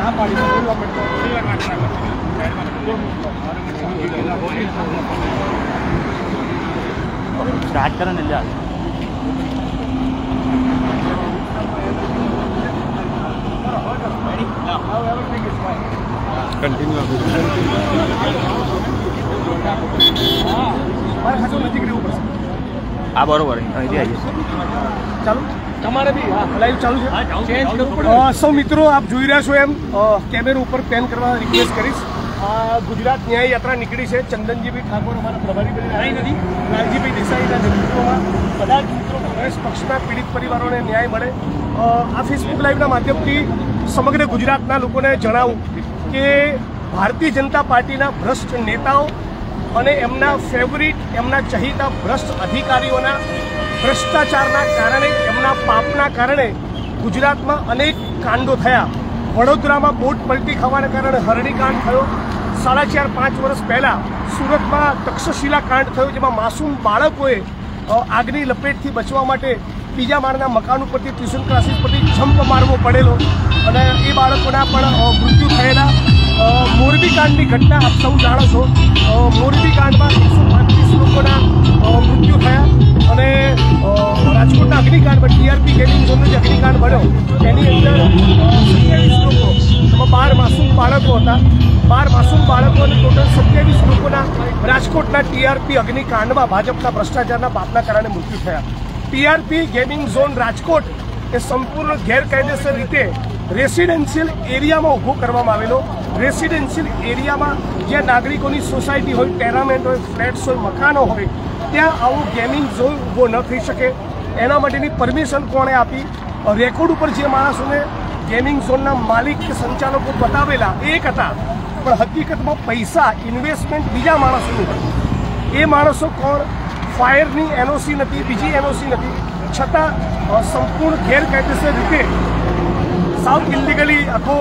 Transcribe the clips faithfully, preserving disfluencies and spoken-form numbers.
Start करें ना जा कंटिन्यू आ बरोबर ચાલો તમારે બી લાઈવ ચાલુ છે સૌ મિત્રો આપ જોઈ રહ્યા છો એમ કેમેરા ઉપર પેન કરવા રિક્વેસ્ટ કરીશ આ ગુજરાત ન્યાય યાત્રા નીકળી છે ચંદનજીભાઈ ઠાકોર અમારા પ્રભારી બની નથી લાલજીભાઈ દેસાઈના નેતૃત્વમાં બધા જ મિત્રો કોંગ્રેસ પક્ષના પીડિત પરિવારોને ન્યાય મળે આ ફેસબુક લાઈવના માધ્યમથી સમગ્ર ગુજરાતના લોકોને જણાવું કે ભારતીય જનતા પાર્ટીના ભ્રષ્ટ નેતાઓ અને એમના ફેવરિટ એમના ચહીતા ભ્રષ્ટ અધિકારીઓના ભ્રષ્ટાચારના કારણે એમના પાપના કારણે ગુજરાતમાં અનેક કાંડો થયા વડોદરામાં બોટ પલટી ખાવાના કારણે હરણીકાંડ થયો સાડા ચાર પાંચ વર્ષ પહેલાં સુરતમાં તક્ષશિલા કાંડ થયો જેમાં માસૂમ બાળકોએ આગની લપેટથી બચવા માટે બીજા માળના મકાન ઉપરથી ટ્યુશન ક્લાસીસ પરથી જમ્પ મારવો પડેલો અને એ બાળકોના પણ મૃત્યુ થયેલા મોરબી કાંડની ઘટના આપ સૌ જાણો છો મોરબી કાંડમાં એકસો પાંત્રીસ લોકોના મૃત્યુ થયા અને રાજકોટના અગ્નિકાંડમાં ટીઆરપી ગેમિંગ ઝોનનો જે અગ્નિકાંડ બન્યો એની અંદર સત્યાવીસ લોકો એમાં બાર માસૂમ બાળકો હતા બાર માસૂમ બાળકો અને ટોટલ સત્યાવીસ લોકોના રાજકોટના ટીઆરપી અગ્નિકાંડમાં ભાજપના ભ્રષ્ટાચારના પાપના કારણે મૃત્યુ થયા ટીઆરપી ગેમિંગ ઝોન રાજકોટ એ સંપૂર્ણ ગેરકાયદેસર રીતે રેસિડેન્શિયલ એરિયામાં ઊભો કરવામાં આવેલો રેસિડેન્શિયલ એરિયામાં જ્યાં નાગરિકોની સોસાયટી હોય ટેનામેન્ટ હોય ફ્લેટ્સ હોય મકાનો હોય ત્યાં આવું ગેમિંગ ઝોન ઊભો ન થઈ શકે એના માટેની પરમિશન કોણે આપી રેકોર્ડ ઉપર જે માણસોને ગેમિંગ ઝોનના માલિક કે સંચાલકો બતાવેલા એક હતા પણ હકીકતમાં પૈસા ઇન્વેસ્ટમેન્ટ બીજા માણસોનું હતું એ માણસો કોણ ફાયરની એનઓસી નથી બીજી એનઓસી નથી છતાં સંપૂર્ણ ગેરકાયદેસર રીતે સાઉથ ઇલીગલી આખો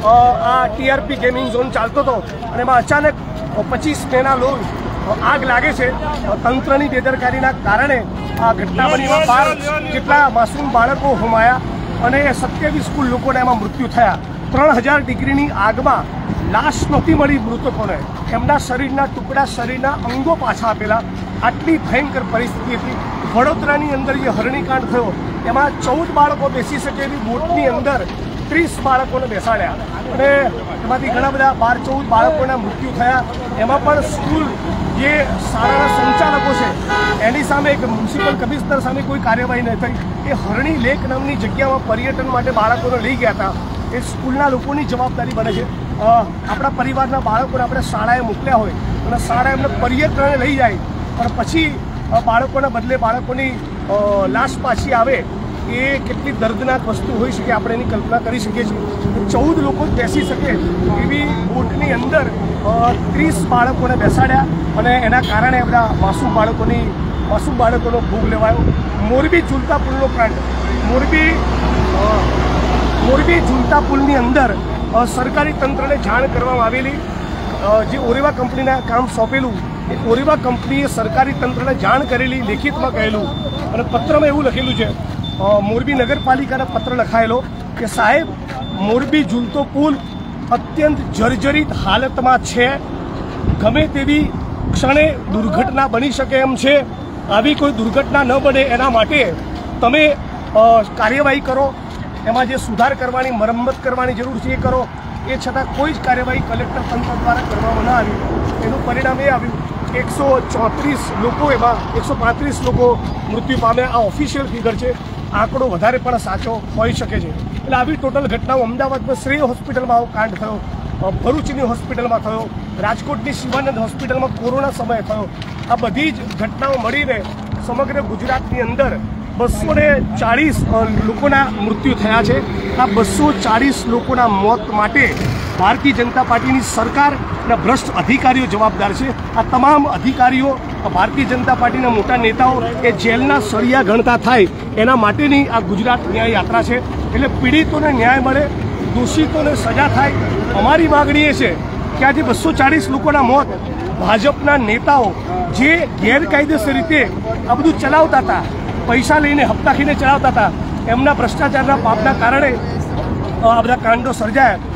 આ ટીઆરપી ગેમિંગ ઝોન ચાલતો હતો અને એમાં અચાનક પચીસ મેના લોન આગ લાગે છે તંત્રની બેદરકારીના કારણે આ ઘટના બની બાર જેટલા માસૂમ બાળકો હોમાયા અને સત્યાવીસ કુલ લોકોના એમાં મૃત્યુ થયા ત્રણ હજાર ડિગ્રીની આગમાં લાશ નહોતી મળી મૃતકોને એમના શરીરના ટુકડા શરીરના અંગો પાછા આપેલા આટલી ભયંકર પરિસ્થિતિ હતી વડોદરાની અંદર જે હરણીકાંડ થયો એમાં ચૌદ બાળકો બેસી શકે એવી બોટની અંદર ત્રીસ બાળકોને બેસાડ્યા અને એમાંથી ઘણા બધા બાર ચૌદ બાળકોના મૃત્યુ થયા એમાં પણ સ્કૂલ જે શાળાના સંચાલકો છે એની સામે એક મ્યુનિસિપલ કમિશનર સામે કોઈ કાર્યવાહી ન થઈ એ હરણી લેક નામની જગ્યામાં પર્યટન માટે બાળકોને લઈ ગયા હતા એ સ્કૂલના લોકોની જવાબદારી બને છે આપણા પરિવારના બાળકોને આપણે શાળાએ મોકલ્યા હોય અને શાળા એમને પર્યટને લઈ જાય પણ પછી બાળકોના બદલે બાળકોની લાશ પાછી આવે એ કેટલી દર્દનાક વસ્તુ હોઈ શકે આપણે એની કલ્પના કરી શકીએ છીએ ચૌદ લોકો જ બેસી શકે એવી બોટની અંદર ત્રીસ બાળકોને બેસાડ્યા અને એના કારણે બધા માસૂમ બાળકોની માસૂમ બાળકોનો ભોગ લેવાયો મોરબી ઝૂલતા પુલનો કાંડ મોરબી મોરબી ઝૂલતા પુલની અંદર સરકારી તંત્રને જાણ કરવામાં આવેલી જે ઓરેવા કંપનીના કામ સોંપેલું એ ઓરેવા કંપનીએ સરકારી તંત્રને જાણ કરેલી લેખિતમાં કહેલું અને પત્રમાં એવું લખેલું છે મોરબી નગરપાલિકાનો પત્ર લખાયેલો કે સાહેબ મોરબી ઝૂલતો પુલ અત્યંત જર્જરિત હાલતમાં છે ગમે તેવી ક્ષણે દુર્ઘટના બની શકે એમ છે આવી કોઈ દુર્ઘટના ન બને એના માટે તમે કાર્યવાહી કરો એમાં જે સુધાર કરવાની મરમ્મત કરવાની જરૂર છે એ કરો એ છતાં કોઈ જ કાર્યવાહી કલેક્ટર તંત્ર દ્વારા કરવામાં ન આવી એનું પરિણામ એ આવ્યું કે એકસો ચોત્રીસ લોકો એમાં એકસો પાંત્રીસ લોકો મૃત્યુ પામ્યા આ ઓફિશિયલ ફિગર છે આંકડો વધારે પણ સાચો હોઈ શકે છે એટલે આવી ટોટલ ઘટનાઓ અમદાવાદમાં શ્રેય હોસ્પિટલમાં આવો કાંડ થયો ભરૂચની હોસ્પિટલમાં થયો રાજકોટની શિવાનંદ હોસ્પિટલમાં કોરોના સમયે થયો આ બધી જ ઘટનાઓ મળીને સમગ્ર ગુજરાતની અંદર બસો ને ચાળીસ લોકોના મૃત્યુ થયા છે આ બસો ચાળીસ લોકોના મોત માટે ભારતીય જનતા પાર્ટીની સરકારના ભ્રષ્ટ અધિકારીઓ જવાબદાર છે આ તમામ અધિકારીઓ ભારતીય જનતા પાર્ટીના મોટા નેતાઓ એ જેલના સળિયા ગણતા થાય એના માટેની આ ગુજરાત ન્યાય યાત્રા છે એટલે પીડિતોને ન્યાય મળે દોષિતોને સજા થાય અમારી માગણી એ છે કે આજે બસો ચાળીસ લોકોના મોત ભાજપના નેતાઓ જે ગેરકાયદેસર રીતે આ બધું ચલાવતા હતા પૈસા લઈને હપ્તા ખીને ચલાવતા હતા એમના ભ્રષ્ટાચારના પાપના કારણે આ બધા કાંડો સર્જાયા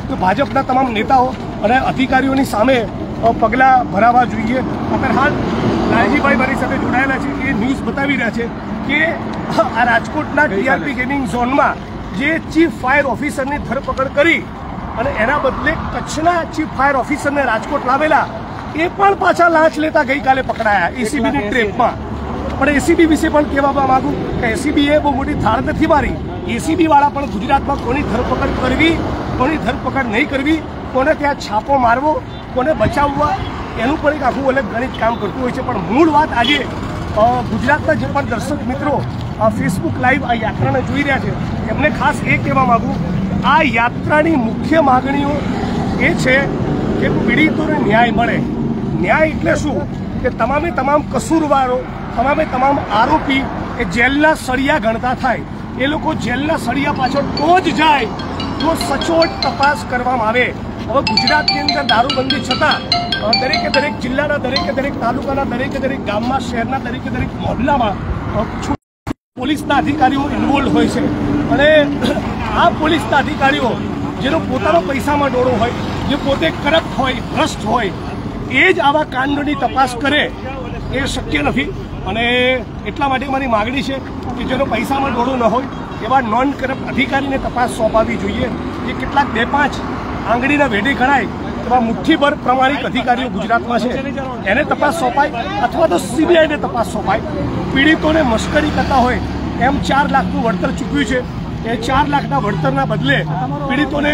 તો ભાજપના તમામ નેતાઓ અને અધિકારીઓની સામે પગલાં ભરાવા જોઈએ. અત્યારે હાલ લાલજીભાઈ મારી સાથે જોડાયેલા છે, એ ન્યૂઝ બતાવી રહ્યા છે કે આ રાજકોટના ટીઆરપી ગેમિંગ ઝોનમાં જે ચીફ ફાયર ઓફિસરની ધરપકડ કરી અને એના બદલે કચ્છના ચીફ ફાયર ઓફિસરને રાજકોટ લાવેલા, એ પણ પાછા લાંચ લેતા ગઈકાલે પકડાયા એસીબીની ટ્રેપમાં. પણ એસીબી વિશે પણ કહેવા માંગુ કે એસીબીએ બહુ મોટી થાળ નથી મારી. એસીબી વાળા પણ ગુજરાતમાં કોની ધરપકડ કરવી, કોની ધરપકડ નહીં કરવી, કોને ત્યાં છાપો મારવો, કોને બચાવવા, એનું પણ એક આખું અલગ ગણિત કામ કરતું હોય છે. પણ મૂળ વાત આજે ગુજરાતના જે પણ દર્શક મિત્રો ફેસબુક લાઈવ આ યાત્રાને જોઈ રહ્યા છે એમને ખાસ એ કહેવા માંગુ, આ યાત્રાની મુખ્ય માગણીઓ એ છે કે પીડિતોને ન્યાય મળે. ન્યાય એટલે શું કે તમામે તમામ કસૂરવારો, તમામે તમામ આરોપી એ જેલના સળિયા ગણતા થાય. એ લોકો જેલના સળિયા પાછળ તો જ જાય જો સચોટ તપાસ કરવામાં આવે. હવે ગુજરાતની અંદર દારૂબંધી છતાં દરેકે દરેક જિલ્લાના, દરેકે દરેક તાલુકાના, દરેકે દરેક ગામમાં, શહેરના દરેકે દરેક મોહલ્લામાં પોલીસના અધિકારીઓ ઇન્વોલ્વ હોય છે. અને આ પોલીસના અધિકારીઓ જેનો પોતાનો પૈસામાં ડોળો હોય, જે પોતે કરપ્ટ હોય, ભ્રષ્ટ હોય, એ જ આવા કાંડની તપાસ કરે એ શક્ય નથી. અને એટલા માટે મારી માગણી છે કે જેનો પૈસામાં ડોળો ન હોય એવા નોન કરપ્ટ અધિકારીને તપાસ સોંપાવી જોઈએ. જે કેટલાક બે પાંચ આંગળીના વેઢે ગણાય એવા મુઠ્ઠીભર પ્રમાણિક અધિકારીઓ ગુજરાતમાં છે, એને તપાસ સોંપાય અથવા તો સીબીઆઈને તપાસ સોંપાય. પીડિતોને મશ્કરી કરતા હોય એમ ચાર લાખનું વળતર ચૂક્યું છે, એ ચાર લાખના વળતરના બદલે પીડિતોને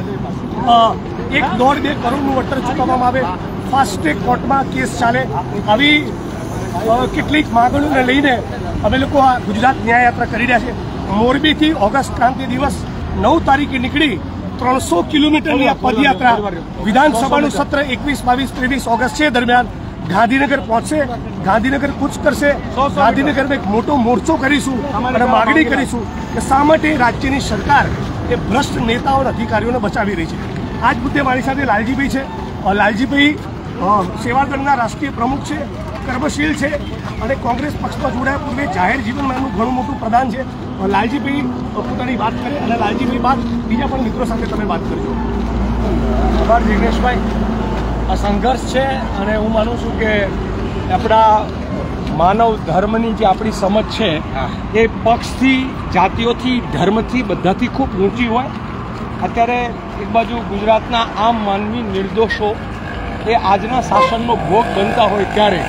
એક દોઢ બે કરોડનું વળતર ચૂકવવામાં આવે. ફાસ્ટ ટ્રેક કોર્ટમાં કેસ ચાલે. આવી કેટલીક માગણીઓને લઈને અમે લોકો આ ગુજરાત ન્યાય યાત્રા કરી રહ્યા છે. મોરબીથી ઓગસ્ટ ક્રાંતિ દિવસ નવ તારીખે નીકળી ત્રણસો કિલોમીટરની આ પદયાત્રા વિધાનસભાનું સત્ર એકવીસ બાવીસ ત્રેવીસ ઓગસ્ટ છે દરમિયાન ગાંધીનગર પહોંચશે. ગાંધીનગર કૂચ કરશે. ગાંધીનગરમાં એક મોટો મોરચો કરીશું અને માગણી કરીશું કે શા માટે રાજ્યની સરકાર એ ભ્રષ્ટ નેતાઓ અને અધિકારીઓને બચાવી રહી છે. આ જ મુદ્દે મારી સાથે લાલજીભાઈ છે. લાલજીભાઈ સેવાદળના રાષ્ટ્રીય પ્રમુખ છે, કર્મશીલ છે અને કોંગ્રેસ પક્ષમાં જોડાયા પૂર્વે જાહેર જીવનમાં એમનું ઘણું મોટું પ્રદાન છે. લાલજીભાઈ પોતાની વાત કરે અને લાલજીભાઈ બાદ બીજા પણ મિત્રો સાથે તમે વાત કરજો. આભાર જિગ્નેશભાઈ. આ સંઘર્ષ છે અને હું માનું છું કે આપણા માનવ ધર્મની જે આપણી સમજ છે એ પક્ષથી, જાતિઓથી, ધર્મથી, બધાથી ખૂબ ઊંચી હોય. અત્યારે એક બાજુ ગુજરાતના આમ માનવી નિર્દોષો એ આજના શાસનનો ભોગ બનતા હોય ત્યારે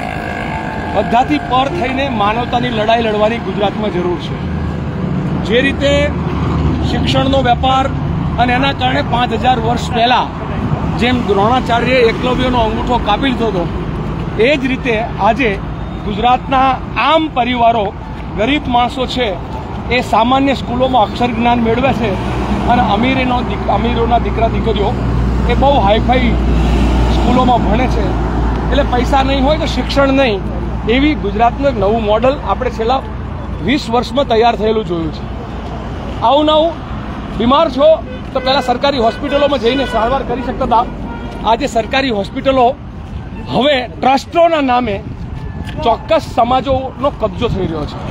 બધાથી પર થઈને માનવતાની લડાઈ લડવાની ગુજરાતમાં જરૂર છે. જે રીતે શિક્ષણનો વેપાર અને એના કારણે પાંચ હજાર વર્ષ પહેલાં જેમ દ્રોણાચાર્ય એકલવ્યનો અંગૂઠો કાપી લીધો હતો, એ જ રીતે આજે ગુજરાતના આમ પરિવારો, ગરીબ માણસો છે એ સામાન્ય સ્કૂલોમાં અક્ષર જ્ઞાન મેળવે છે અને અમીરીનો અમીરોના દીકરા દીકરીઓ એ બહુ હાઈફાઈ સ્કૂલોમાં ભણે છે. એટલે પૈસા નહીં હોય તો શિક્ષણ નહીં, એવી ગુજરાતનું એક નવું મોડલ આપણે છેલ્લા વીસ વર્ષમાં તૈયાર થયેલું જોયું છે. આવું નવું બીમાર છો તો પહેલાં સરકારી હોસ્પિટલોમાં જઈને સારવાર કરી શકતા હતા. આજે સરકારી હોસ્પિટલો હવે ટ્રસ્ટોના નામે ચોક્કસ સમાજોનો કબજો થઈ રહ્યો છે.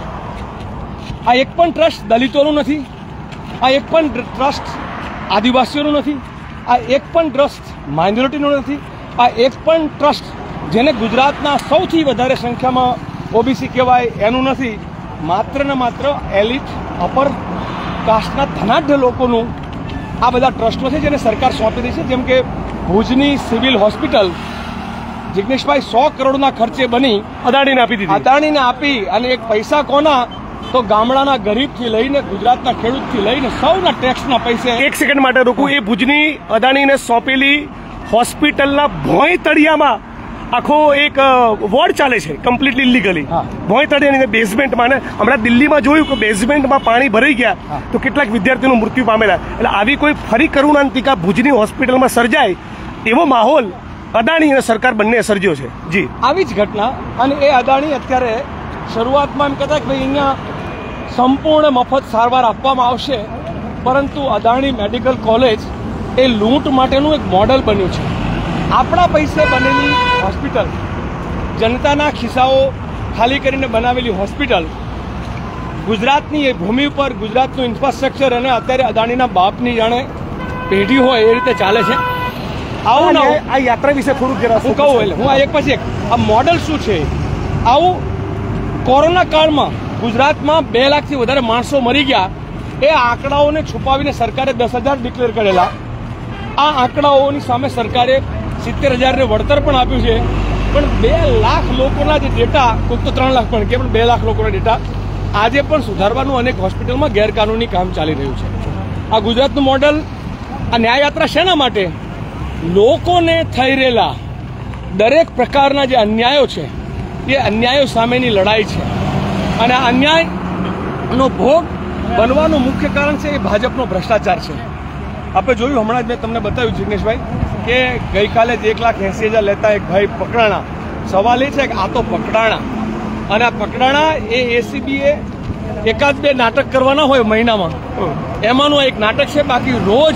આ એક પણ ટ્રસ્ટ દલિતોનું નથી, આ એક પણ ટ્રસ્ટ આદિવાસીઓનું નથી, આ એક પણ ટ્રસ્ટ માઇનોરિટીનું નથી, આ એક પણ ટ્રસ્ટ જેને ગુજરાતના સૌથી વધારે સંખ્યામાં ઓબીસી કહેવાય એનું નથી. માત્ર ને માત્ર એલિટ અપર કાસ્ટના ધનાઢ્ય લોકોનું આ બધા ટ્રસ્ટો છે જેને સરકાર સોંપી રહી છે. જેમ કે ભુજની સિવિલ હોસ્પિટલ જિગ્નેશભાઈ સો કરોડના ખર્ચે બની અદાણીને આપી દીધી. અદાણીને આપી અને એક પૈસા કોના તો ગામડાના ગરીબથી લઈને ગુજરાતના ખેડૂતથી લઈને સૌના ટેક્સના પૈસે. એક સેકન્ડ માટે રોકું. એ ભુજની અદાણીને સોંપેલી હોસ્પિટલના ભોંય તળિયામાં આખો એક વોર્ડ ચાલે છે કમ્પ્લીટલી ઇલીગલી. ભોંય તળિયાની બેઝમેન્ટમાં, ને હમણાં દિલ્હીમાં જોયું કે બેઝમેન્ટમાં પાણી ભરાઈ ગયા તો કેટલાક વિદ્યાર્થીઓનું મૃત્યુ પામેલા. એટલે આવી કોઈ ફરી કરુણાંતિકા ભુજની હોસ્પિટલમાં સર્જાય એવો માહોલ અદાણી અને સરકાર બંને સર્જ્યો છે. જી, આવી જ ઘટના. અને એ અદાણી અત્યારે શરૂઆતમાં એમ કહેતા કે ભાઈ અહીંયા સંપૂર્ણ મફત સારવાર આપવામાં આવશે, પરંતુ અદાણી મેડિકલ કોલેજ એ લૂંટ માટેનું એક મોડલ બન્યું છે. આપણા પૈસે બનેલી હોસ્પિટલ, જનતાના ખિસ્સાઓ ખાલી કરીને બનાવેલી હોસ્પિટલ, ગુજરાતની એ ભૂમિ ઉપર ગુજરાતનું ઇન્ફ્રાસ્ટ્રક્ચર અને અત્યારે અદાણીના બાપની જાણે પેઢી હોય એ રીતે ચાલે છે. આવું ના આ યાત્રા વિશે થોડુંક જરા હું કહું એટલે હું આ એક પછી એક આ મોડલ શું છે. આવું કોરોના કાળમાં ગુજરાતમાં બે લાખથી વધારે માણસો મરી ગયા. એ આંકડાઓને છુપાવીને સરકારે દસ હજાર ડિક્લેર કરેલા. આ આંકડાઓની સામે સરકારે સિત્તેર હજારને વળતર પણ આપ્યું છે. પણ બે લાખ લોકોના જે ડેટા, કોઈક તો ત્રણ લાખ પણ કે પણ બે લાખ લોકોના ડેટા આજે પણ સુધારવાનું અનેક હોસ્પિટલમાં ગેરકાનૂની કામ ચાલી રહ્યું છે. આ ગુજરાતનું મોડલ. આ ન્યાયયાત્રા શેના માટે? લોકોને થઈ રહેલા દરેક પ્રકારના જે અન્યાયો છે એ અન્યાયો સામેની લડાઈ છે. અને આ અન્યાયનો ભોગ બનવાનું મુખ્ય કારણ છે એ ભાજપનો ભ્રષ્ટાચાર છે. આપણે જોયું, હમણાં જ મેં તમને બતાવ્યું જિગ્નેશભાઈ, કે ગઈકાલે જ એક લાખ એસી હજાર લેતા એક ભાઈ પકડાણા. સવાલ એ છે કે આ તો પકડાણા, અને આ પકડાણા એ એસીબીએ એકાદ બે નાટક કરવાના હોય મહિનામાં, એમાંનું એક નાટક છે. બાકી રોજ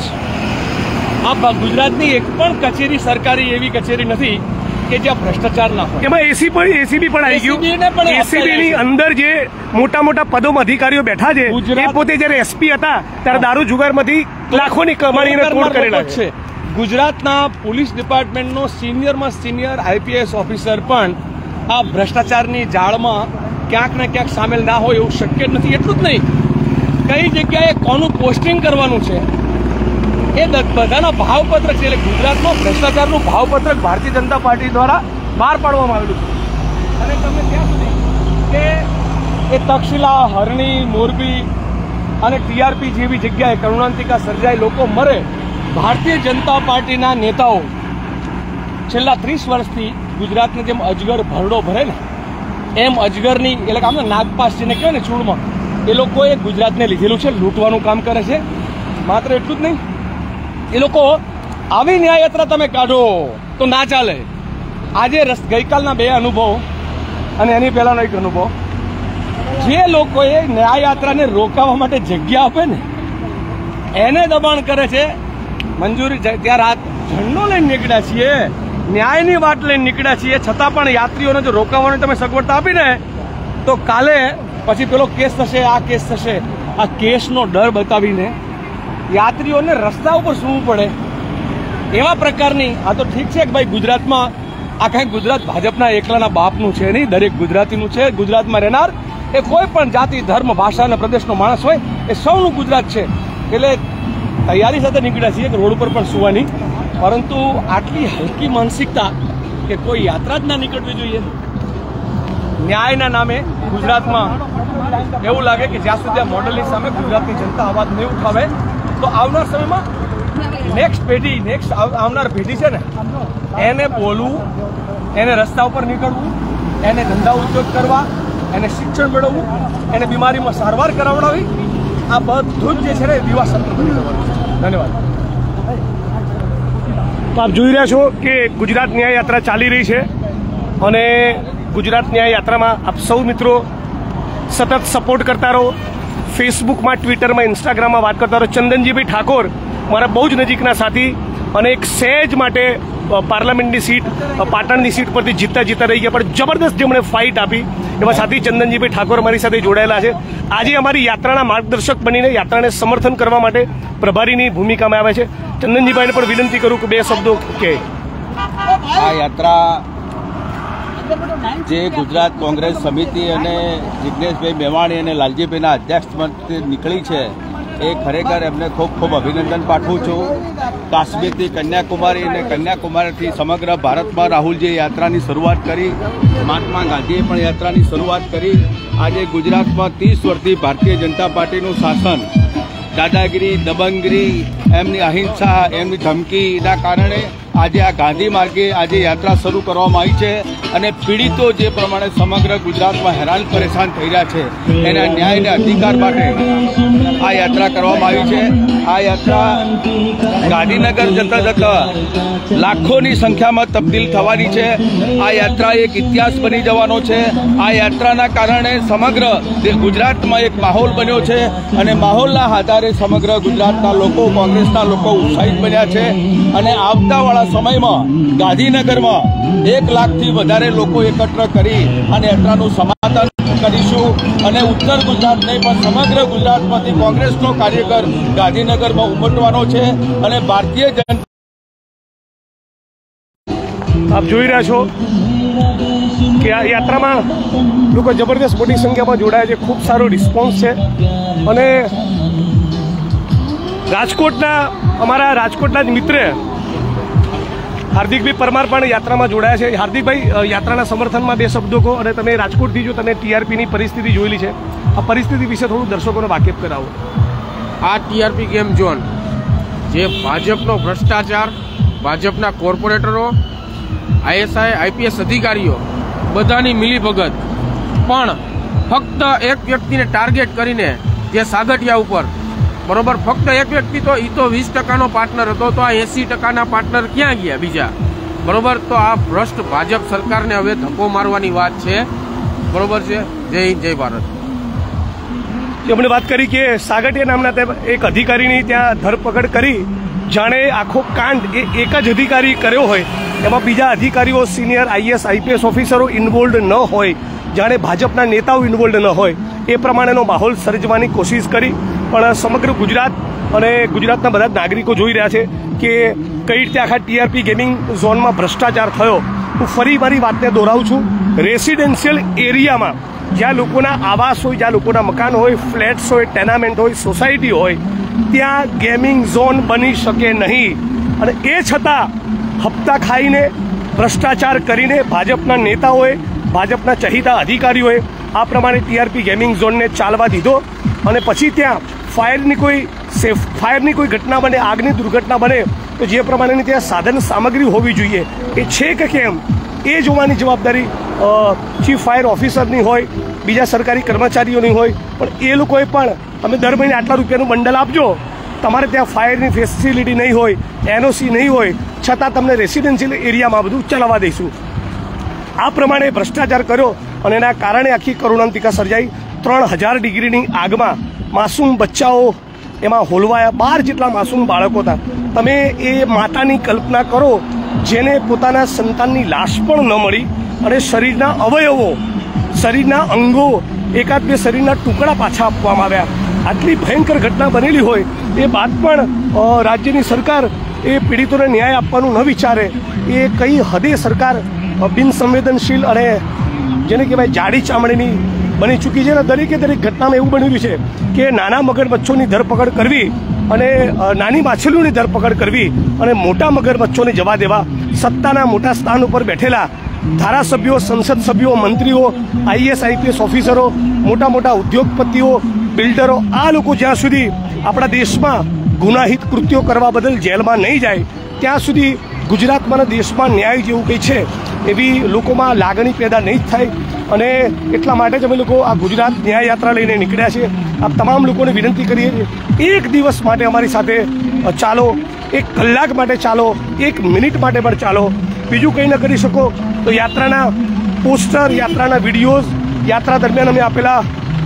આ ગુજરાતની એક પણ કચેરી સરકારી એવી કચેરી નથી કે જ્યાં ભ્રષ્ટાચાર ના હોય. એમાં એસી પણ એસીબી પણ આવી ગયું. એસીબી ની અંદર જે મોટા મોટા પદોમાં અધિકારીઓ બેઠા છે એ પોતે જયારે એસપી હતા ત્યારે દારૂ જુગારમાંથી લાખોની કમાણીને તોડ કરેલા છે. ગુજરાતના પોલીસ ડિપાર્ટમેન્ટનો સિનિયરમાં સિનિયર આઈપીએસ ઓફિસર પણ આ ભ્રષ્ટાચારની જાળમાં ક્યાંક ને ક્યાંક સામેલ ના હોય એવું શક્ય નથી. એટલું જ નહીં, કઈ જગ્યાએ કોનું પોસ્ટિંગ કરવાનું છે એ બધાના ભાવપત્રક છે. એટલે ગુજરાતમાં ભ્રષ્ટાચારનું ભાવપત્રક ભારતીય જનતા પાર્ટી દ્વારા બહાર પાડવામાં આવેલું છે. અને તમે ત્યાં સુધી કે એ તક્ષશિલા, હરણી, મોરબી અને ટીઆરપી જેવી જગ્યાએ કરુણાંતિકા સર્જાઈ લોકો મરે, ભારતીય જનતા પાર્ટીના નેતાઓ છેલ્લા ત્રીસ વર્ષથી ગુજરાતને જેમ અજગર ભરડો ભરે ને એમ અજગરની એટલે આમ નાગપાસ જેને કહેવાય ને ચૂડમાં, એ લોકોએ ગુજરાતને લીધેલું છે, લૂંટવાનું કામ કરે છે. માત્ર એટલું જ નહીં, એ લોકો આવી ન્યાયયાત્રા તમે કાઢો તો ના ચાલે. આજે ગઈકાલના બે અનુભવ અને એની પહેલાનો એક અનુભવ, જે લોકોએ ન્યાયયાત્રાને રોકાવા માટે જગ્યા આપે ને એને દબાણ કરે છે. મંજૂરી ત્યાં રાત ઝંડો લઈને નીકળ્યા છીએ, ન્યાયની વાત લઈને નીકળ્યા છીએ, છતાં પણ યાત્રીઓને જો રોકાવાની તમે સગવડતા આપીને તો કાલે પછી પેલો કેસ થશે, આ કેસ થશે. આ કેસનો ડર બતાવીને યાત્રીઓને રસ્તા ઉપર સૂવું પડે એવા પ્રકારની. આ તો ઠીક છે કે ભાઈ ગુજરાતમાં આ કાંઈ ગુજરાત ભાજપના એકલાના બાપનું છે નહીં, દરેક ગુજરાતીનું છે. ગુજરાતમાં રહેનાર એ કોઈ પણ જાતિ, ધર્મ, ભાષા અને પ્રદેશનો માણસ હોય એ સૌનું ગુજરાત છે. એટલે તૈયારી સાથે નીકળ્યા છીએ કે રોડ ઉપર પણ સુવાની, પરંતુ આટલી હલકી માનસિકતા કે કોઈ યાત્રા જ ના નીકળવી જોઈએ. ન્યાયના નામે ગુજરાતમાં એવું લાગે કે જ્યાં સુધી આ મોડલની સામે ગુજરાતની જનતા અવાજ નહીં ઉઠાવે તો આવનાર સમયમાં નેક્સ્ટ પેઢી નેક્સ્ટ આવનાર પેઢી છે ને એને બોલવું, એને રસ્તા ઉપર નીકળવું, એને ધંધા ઉદ્યોગ કરવા, એને શિક્ષણ મેળવવું, એને બીમારીમાં સારવાર કરાવડાવી, આ બધું જ જે છે ને વિવાહ સત્ર બની જવાનું છે. ધન્યવાદ. તો આપ જોઈ રહ્યા છો કે ગુજરાત ન્યાય યાત્રા ચાલી રહી છે અને ગુજરાત ન્યાય યાત્રામાં આપ સૌ મિત્રો સતત સપોર્ટ કરતા રહો. ફેસબુકમાં, ટ્વિટરમાં, ઇન્સ્ટાગ્રામમાં વાત કરતા રહો. ચંદનજીભાઈ ઠાકોર મારા બહુ જ નજીકના સાથી અને એક સહેજ માટે પાર્લામેન્ટની સીટ પાટણની સીટ પરથી જીતતા જીતતા રહી ગયા, પણ જબરદસ્ત જેમણે ફાઇટ આપી એવા સાથી ચંદનજીભાઈ ઠાકોર મારી સાથે જોડાયેલા છે. આજે અમારી યાત્રાના માર્ગદર્શક બનીને યાત્રાને સમર્થન કરવા માટે પ્રભારીની ભૂમિકામાં આવે છે. ચંદનજીભાઈને પણ વિનંતી કરું કે બે શબ્દો કે આ યાત્રા જે ગુજરાત કોંગ્રેસ સમિતિ અને જિગ્નેશભાઈ મેવાણી અને લાલજીભાઈના અધ્યક્ષમાંથી નીકળી છે એ ખરેખર એમને ખૂબ ખૂબ અભિનંદન પાઠવું છું. કાશ્મીરથી કન્યાકુમારી અને કન્યાકુમારીથી સમગ્ર ભારતમાં રાહુલજીએ યાત્રાની શરૂઆત કરી, મહાત્મા ગાંધીએ પણ યાત્રાની શરૂઆત કરી. આજે ગુજરાતમાં ત્રીસ વર્ષથી ભારતીય જનતા પાર્ટીનું શાસન, દાદાગીરી, દબંગગીરી, એમની અહિંસા, એમની ધમકીના કારણે આજે આ ગાંધી માર્ગે આજે યાત્રા શરૂ કરવામાં આવી છે અને પીડિતો જે પ્રમાણે સમગ્ર ગુજરાતમાં હેરાન પરેશાન થઈ રહ્યા છે એના ન્યાય અને અધિકાર માટે આ યાત્રા કરવામાં આવી છે. આ યાત્રા ગાંધીનગર જતા જતા લાખોની સંખ્યામાં તબદીલ થવાની છે. આ યાત્રા એક ઇતિહાસ બની જવાનો છે. આ યાત્રાના કારણે સમગ્ર ગુજરાતમાં એક માહોલ બન્યો છે અને માહોલના આધારે સમગ્ર ગુજરાતના લોકો, કોંગ્રેસના લોકો ઉત્સાહિત બન્યા છે અને આવતાવાળા સમયમાં ગાંધીનગરમાં એક લાખથી વધારે લોકો એકત્ર કરી અને યાત્રાનું સમાધાન કરીશું અને ઉત્તર ગુજરાત નહીં પણ સમગ્ર ગુજરાતમાંથી કોંગ્રેસનો કાર્યકર ગાંધીનગરમાં ઉમટવાનો છે અને ભારતીય જનતા આપ જોઈ રહ્યા છો કે આ યાત્રામાં લોકો જબરદસ્ત મોટી સંખ્યામાં જોડાયા છે, ખૂબ સારો રિસ્પોન્સ છે અને રાજકોટના અમારા રાજકોટના જ મિત્ર હાર્દિકભાઈ પરમાર પણ યાત્રામાં જોડાયા છે. હાર્દિકભાઈ, યાત્રાના સમર્થનમાં બે શબ્દો કહો અને તમે રાજકોટથી જો તમે ટીઆરપીની પરિસ્થિતિ જોયેલી છે, આ પરિસ્થિતિ વિશે થોડું દર્શકોને વાકેફ કરાવો. આ ટીઆરપી ગેમ ઝોન જે ભાજપનો ભ્રષ્ટાચાર, ભાજપના કોર્પોરેટરો, આઈએસઆઈ આઈપીએસ અધિકારીઓ બધાની મિલીભગત પણ ફક્ત એક વ્યક્તિને ટાર્ગેટ કરીને જે સાગઠિયા ઉપર બરોબર ફક્ત એક વ્યક્તિ તો એ તો વીસ ટકાનો પાર્ટનર હતો, તો આ એસી ટકાના પાર્ટનર ક્યાં ગયા બીજા બરોબર. તો આ ભ્રષ્ટ ભાજપ સરકારને હવે ધક્કો મારવાની વાત છે બરોબર છે. જય હિન્દ, જય ભારત. એમણે વાત કરી કે સાગઠિયા નામના એક અધિકારીની ત્યાં ધરપકડ કરી, જાણે આખો કાંડ એ એક જ અધિકારી કર્યો હોય, એમાં બીજા અધિકારીઓ સિનિયર આઈએસ આઈપીએસ ઓફિસરો ઇન્વોલ્વ ન હોય, જાણે ભાજપના નેતાઓ ઇન્વોલ્વ ન હોય એ પ્રમાણેનો માહોલ સર્જવાની કોશિશ કરી. પણ સમગ્ર ગુજરાત અને ગુજરાતના બધા જ નાગરિકો જોઈ રહ્યા છે કે કઈ રીતે આખા ટીઆરપી ગેમિંગ ઝોનમાં ભ્રષ્ટાચાર થયો. હું ફરી મારી વાતને દોહરાવું છું, રેસિડેન્શિયલ એરિયામાં જ્યાં લોકોના આવાસ હોય, જ્યાં લોકોના મકાન હોય, ફ્લેટ્સ હોય, ટેનામેન્ટ હોય, સોસાયટી હોય, ત્યાં ગેમિંગ ઝોન બની શકે નહીં. અને એ છતાં હપ્તા ખાઈને ભ્રષ્ટાચાર કરીને ભાજપના નેતાઓએ, ભાજપના ચહિતા અધિકારીઓએ આ પ્રમાણે ટીઆરપી ગેમિંગ ઝોનને ચાલવા દીધો અને પછી ત્યાં ફાયરની કોઈ સેફ ફાયરની કોઈ ઘટના બને, આગની દુર્ઘટના બને તો જે પ્રમાણેની ત્યાં સાધન સામગ્રી હોવી જોઈએ એ છે કે કેમ એ જોવાની જવાબદારી ચીફ ફાયર ઓફિસરની હોય, બીજા સરકારી કર્મચારીઓની હોય. પણ એ લોકોએ પણ તમે દર મહિને આટલા રૂપિયાનું બંડલ આપજો, તમારે ત્યાં ફાયરની ફેસિલિટી નહીં હોય, એનઓસી નહીં હોય, છતાં તમને રેસિડેન્શિયલ એરિયામાં બધું ચલાવવા દઈશું. આ પ્રમાણે ભ્રષ્ટાચાર કર્યો અને એના કારણે આખી કરુણાંતિકા સર્જાઈ. ત્રણ હજાર ડિગ્રીની આગમાં માસૂમ બચ્ચાઓ એમાં હોલવાયા, બાર જેટલા માસૂમ બાળકો હતા. તમે એ માતાની કલ્પના કરો જેને પોતાના સંતાનની લાશ પણ ન મળી અને શરીરના અવયવો, શરીરના અંગો, એકાદ બે શરીરના ટુકડા પાછા આપવામાં આવ્યા. આટલી ભયંકર ઘટના બનેલી હોય એ બાદ પણ રાજ્યની સરકાર એ પીડિતોને ન્યાય આપવાનું ન વિચારે એ કઈ હદે સરકાર બિનસંવેદનશીલ અને જેને કહેવાય જાડી ચામડીની બની ચૂકી છે. દરેકે દરેક ઘટનામાં એવું બન્યું છે કે નાના મગરમચ્છોની ધરપકડ કરવી અને નાની માછલીઓની ધરપકડ કરવી અને મોટા મગરમચ્છોને જવા દેવા. સત્તાના મોટા સ્થાન ઉપર બેઠેલા ધારાસભ્યો, સંસદ સભ્યો, મંત્રીઓ, આઈએસ આઈપીએસ ઓફિસરો, મોટા મોટા ઉદ્યોગપતિઓ, બિલ્ડરો, આ લોકો જ્યાં સુધી આપણા દેશમાં ગુનાહિત કૃત્યો કરવા બદલ જેલમાં નહીં જાય ત્યાં સુધી ગુજરાતમાં દેશમાં ન્યાય જેવું કંઈ છે એવી લોકોમાં લાગણી પેદા નહીં થાય. અને એટલા માટે જ અમે લોકો આ ગુજરાત ન્યાય યાત્રા લઈને નીકળ્યા છીએ. આપ તમામ લોકોને વિનંતી કરીએ છીએ એક દિવસ માટે અમારી સાથે ચાલો, એક કલાક માટે ચાલો, એક મિનિટ માટે પણ ચાલો. બીજું કંઈ ન કરી શકો તો યાત્રાના પોસ્ટર, યાત્રાના વિડીયોઝ, યાત્રા દરમિયાન અમે આપેલા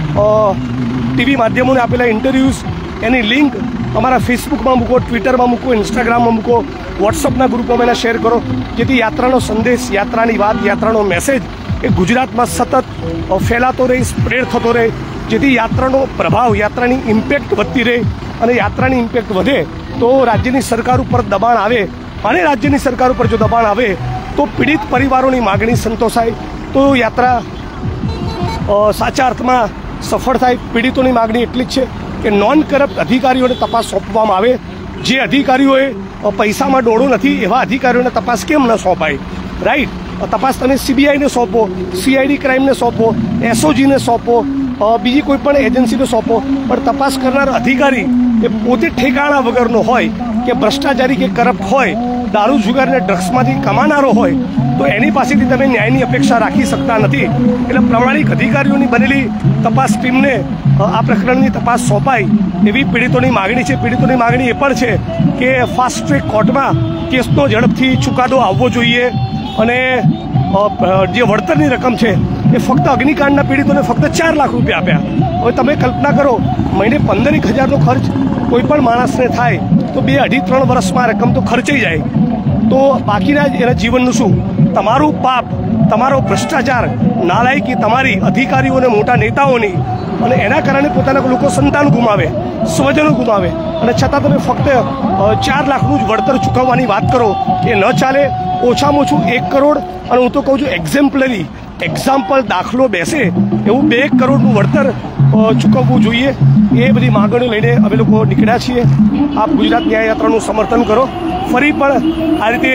ટીવી માધ્યમોને આપેલા ઇન્ટરવ્યૂઝ, એની લિંક અમારા ફેસબુકમાં મૂકો, ટ્વિટરમાં મૂકો, ઇન્સ્ટાગ્રામમાં મૂકો, વોટ્સઅપના ગ્રુપમાં એને શેર કરો, જેથી યાત્રાનો સંદેશ, યાત્રાની વાત, યાત્રાનો મેસેજ એ ગુજરાતમાં સતત ફેલાતો રહે, સ્પ્રેડ થતો રહે, જેથી યાત્રાનો પ્રભાવ, યાત્રાની ઇમ્પેક્ટ વધતી રહે. અને યાત્રાની ઇમ્પેક્ટ વધે તો રાજ્યની સરકાર ઉપર દબાણ આવે અને રાજ્યની સરકાર ઉપર જો દબાણ આવે તો પીડિત પરિવારોની માગણી સંતોષાય, તો યાત્રા સાચા અર્થમાં સફળ થાય. પીડિતોની માગણી એટલી જ છે કે નોન કરપ્ટ અધિકારીઓને તપાસ સોંપવામાં આવે. જે અધિકારીઓએ પૈસામાં ડોળો નથી એવા અધિકારીઓને તપાસ કેમ ન સોંપાય? રાઈટ, તપાસ તમે સીબીઆઈને સોંપો, સીઆઈડી ક્રાઇમને સોંપો, એસઓજીને સોંપો, બીજી કોઈ પણ એજન્સીને સોંપો, પણ તપાસ કરનાર અધિકારી એ પોતે ઠેકાણા વગરનો હોય કે ભ્રષ્ટાચારી કે કરપ્ટ હોય, દારૂ જુગારને ડ્રગ્સમાંથી કમાનારો હોય, તો એની પાસેથી તમે ન્યાયની અપેક્ષા રાખી શકતા નથી. એટલે પ્રમાણિક અધિકારીઓની બનેલી તપાસ ટીમને આ પ્રકરણની તપાસ સોંપાય એવી પીડિતોની માગણી છે. પીડિતોની માગણી એ પણ છે કે ફાસ્ટ ટ્રેક કોર્ટમાં કેસનો ઝડપથી ચુકાદો આવવો જોઈએ અને જે વળતરની રકમ છે એ ફક્ત અગ્નિકાંડના પીડિતોને ફક્ત ચાર લાખ રૂપિયા આપ્યા. હવે તમે કલ્પના કરો, મહિને પંદરેક હજારનો ખર્ચ કોઈ પણ માણસને થાય તો બે અઢી ત્રણ વર્ષમાં રકમ તો ખર્ચાઈ જાય. તો બાકીના એના જીવનનું શું? તમારું પાપ, તમારો ભ્રષ્ટાચાર, નાલાયકી તમારી અધિકારીઓ અને મોટા નેતાઓની, અને એના કારણે પોતાના લોકો સંતાન ગુમાવે, સ્વજનો ગુમાવે, અને છતાં તમે ફક્ત ચાર લાખનું જ વળતર ચૂકવવાની વાત કરો. એ ન ચાલે. ઓછામાં ઓછું એક કરોડ, અને હું તો કહું છું એક્ઝામ્પલરી એક્ઝામ્પલ દાખલો બેસે એવું બે એક કરોડનું વળતર ચૂકવવું જોઈએ. એ બધી માગણીઓ લઈને અમે લોકો નીકળ્યા છીએ. આપ ગુજરાત ન્યાય યાત્રાનું સમર્થન કરો. ફરી પણ આ રીતે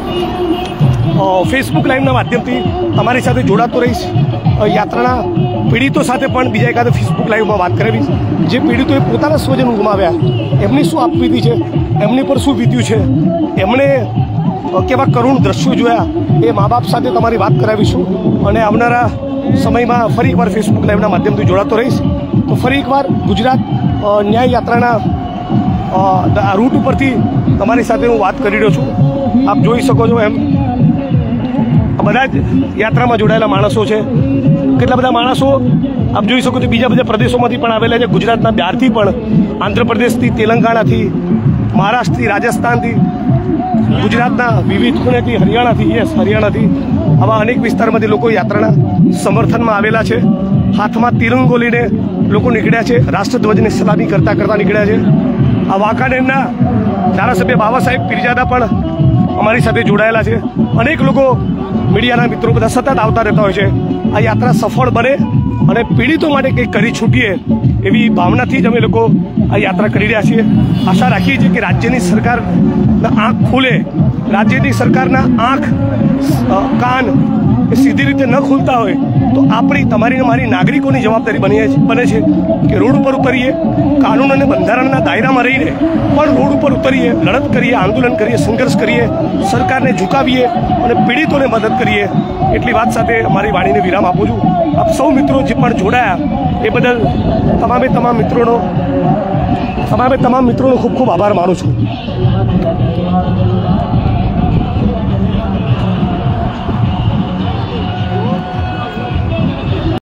ફેસબુક લાઈવના માધ્યમથી તમારી સાથે જોડાતો રહીશ. યાત્રાના પીડિતો સાથે પણ બીજા એકાદ ફેસબુક લાઈવમાં વાત કરાવીશ. જે પીડિતોએ પોતાના સ્વજન ગુમાવ્યા, એમની શું આપવીતી છે, એમની પર શું વીત્યું છે, એમણે કેવા કરુણ દ્રશ્યો જોયા, એ મા બાપ સાથે તમારી વાત કરાવીશું. અને આવનારા સમયમાં ફરી એકવાર ફેસબુક લાઈવના માધ્યમથી જોડાતો રહીશ. તો ફરી એકવાર ગુજરાત ન્યાય યાત્રાના રૂટ ઉપરથી તમારી સાથે હું વાત કરી રહ્યો છું. આપ જોઈ શકો છો એમ બધા જ યાત્રામાં જોડાયેલા માણસો છે. કેટલા બધા માણસો આપ જોઈ શકો છો બીજા બધા પ્રદેશોમાંથી પણ આવેલા છે. ગુજરાતના બહારથી પણ, આંધ્રપ્રદેશથી, તેલંગાણાથી, મહારાષ્ટ્રથી, રાજસ્થાનથી, ગુજરાતના વિવિધ ખૂણેથી, હરિયાણાથી, યસ હરિયાણાથી, આવા અનેક વિસ્તારમાંથી લોકો યાત્રાના સમર્થનમાં આવેલા છે. હાથમાં તિરંગો લઈને લોકો નીકળ્યા છે. રાષ્ટ્રધ્વજને સલામી કરતા કરતા નીકળ્યા છે. આ વાંકાનેરના ધારાસભ્ય બાબા સાહેબ પીરજાદા પણ અમારી સાથે જોડાયેલા છે. અનેક લોકો મીડિયાના મિત્રો બધા સતત આવતા રહેતા હોય છે. આ યાત્રા સફળ બને અને પીડિતો માટે કંઈક કરી છૂટીએ એવી ભાવનાથી જ અમે લોકો આ યાત્રા કરી રહ્યા છીએ. આશા રાખીએ છીએ કે રાજ્યની સરકારના આંખ ખુલે. રાજ્યની સરકારના આંખ કાન એ સીધી રીતે ન ખુલતા હોય તો આપણી, તમારી ને મારી નાગરિકોની જવાબદારી બની બને છે કે રોડ ઉપર ઉતરીએ, કાનૂન અને બંધારણના દાયરામાં રહીને પણ રોડ ઉપર ઉતરીએ, લડત કરીએ, આંદોલન કરીએ, સંઘર્ષ કરીએ, સરકારને ઝુકાવીએ અને પીડિતોને મદદ કરીએ. એટલી વાત સાથે મારી વાણીને વિરામ આપું છું. આપ સૌ મિત્રો જે પણ જોડાયા એ બદલ તમામે તમામ મિત્રોનો તમામે તમામ મિત્રોનો ખૂબ ખૂબ આભાર માનું છું.